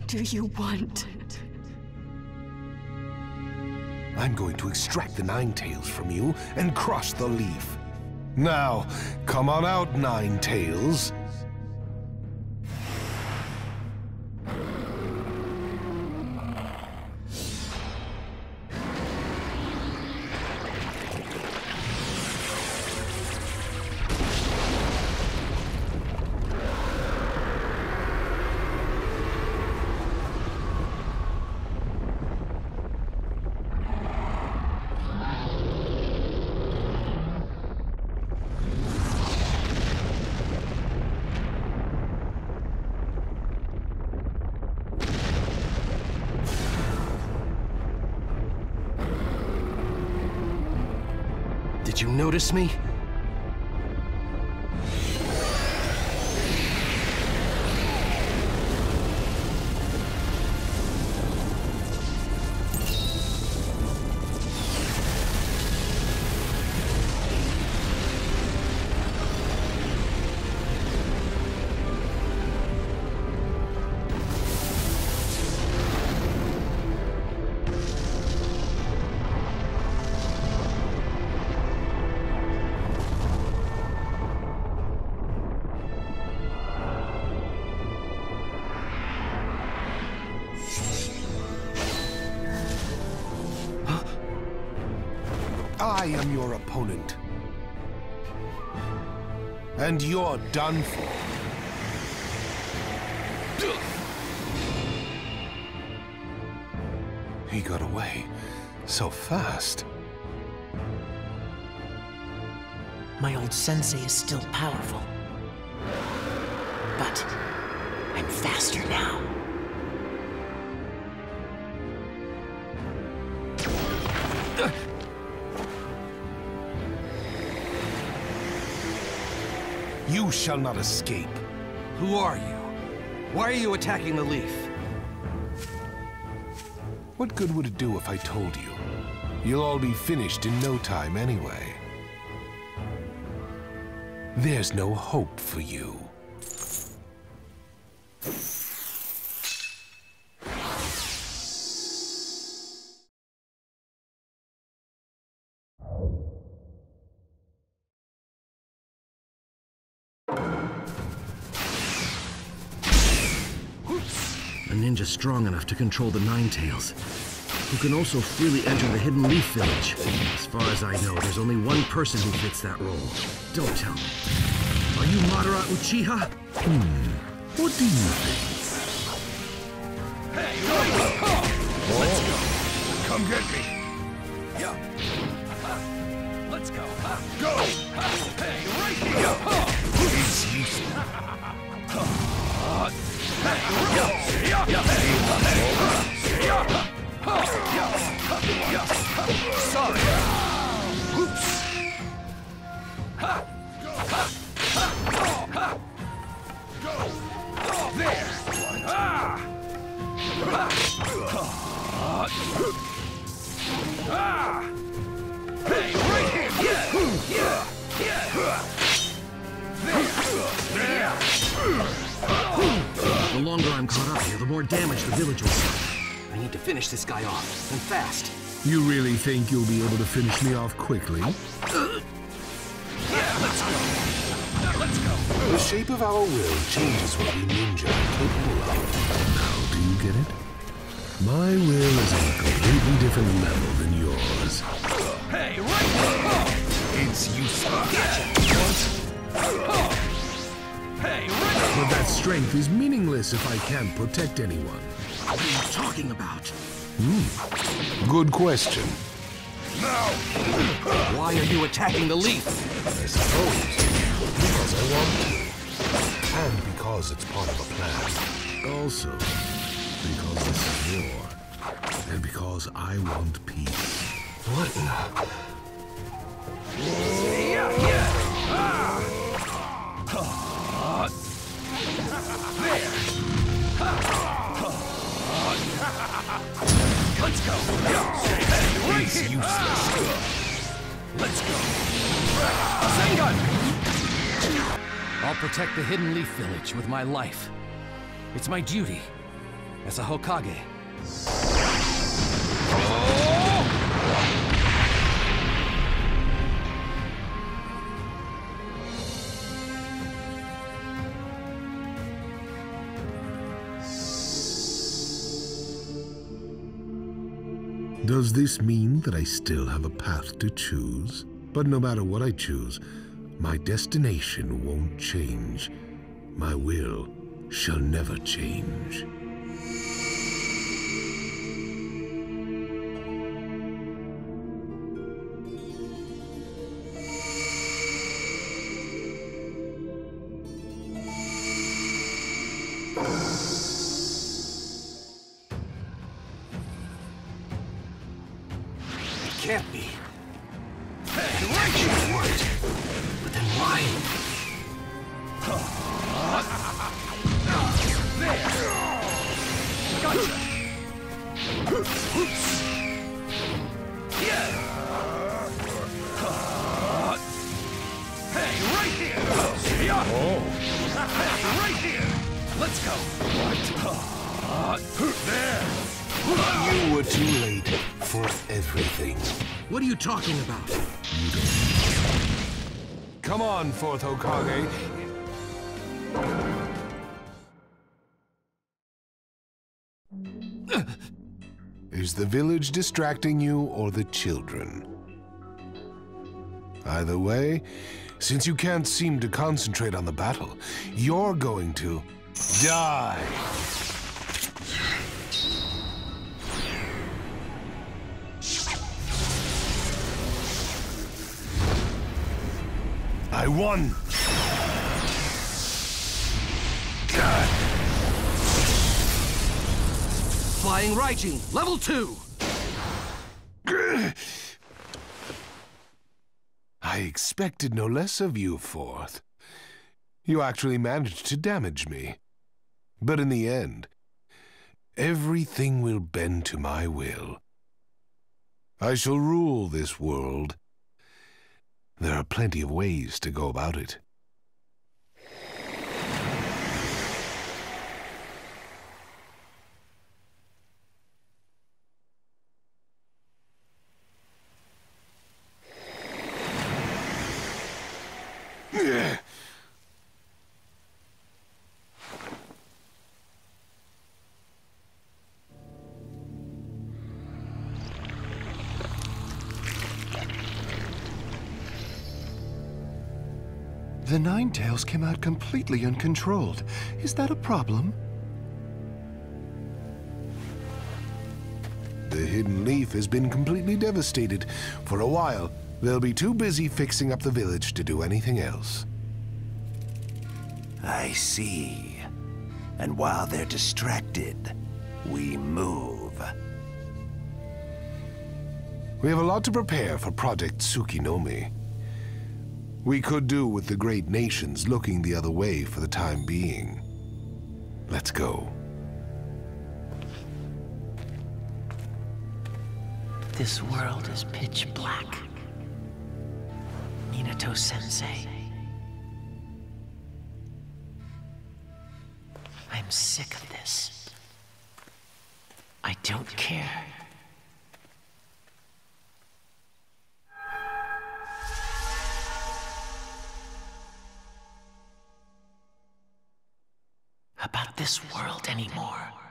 do you want? I'm going to extract the Nine-Tails from you and crush the leaf. Now, come on out, Nine-Tails. Did you notice me? I am your opponent. And you're done for. He got away so fast. My old sensei is still powerful. But I'm faster now. You shall not escape. Who are you? Why are you attacking the leaf? What good would it do if I told you? You'll all be finished in no time anyway. There's no hope for you. A ninja strong enough to control the Nine-Tails, who can also freely enter the Hidden Leaf Village. As far as I know, there's only one person who fits that role. Don't tell me. Are you Madara Uchiha? What do you think? Hey, let's go. Come get me. Yeah. Let's go. Go. Hey, right here. It's useless. Sorry. Oops. Go. There. Hey, right here. There. The longer I'm caught up here, the more damage the village will suffer. I need to finish this guy off, and fast. You really think you'll be able to finish me off quickly? Yeah, let's go. Now let's go. The shape of our will changes what we ninja are capable of. Now, do you get it? My will is on a completely different level than yours. Hey, right here. It's useless. Hey, right. But that strength is meaningless if I can't protect anyone. What are you talking about? Good question. Now. Why are you attacking the leaf? I suppose because I want to. And because it's part of a plan. Also, because this is war. And because I want peace. What in the... Let's go. Hey, It's useless. Let's go. Sengun! I'll protect the Hidden Leaf Village with my life. It's my duty. as a Hokage. Does this mean that I still have a path to choose? But no matter what I choose, my destination won't change. My will shall never change. Can't be. Hey, right here! But then why? There! Gotcha! Yeah! Hey, right here! Yeah! Hey, right here! Let's go! There! You were too late for everything. What are you talking about? Come on, Fourth Hokage. Is the village distracting you or the children? Either way, since you can't seem to concentrate on the battle, you're going to die. I won! God. Flying Raijin, level 2! I expected no less of you, Fourth. You actually managed to damage me. But in the end, everything will bend to my will. I shall rule this world. There are plenty of ways to go about it. The Nine-Tails came out completely uncontrolled. Is that a problem? The Hidden Leaf has been completely devastated. For a while, they'll be too busy fixing up the village to do anything else. I see. And while they're distracted, we move. We have a lot to prepare for Project Tsukinomi. We could do with the great nations looking the other way for the time being. Let's go. This world is pitch black. Minato-sensei. I'm sick of this. I don't care. About this world anymore.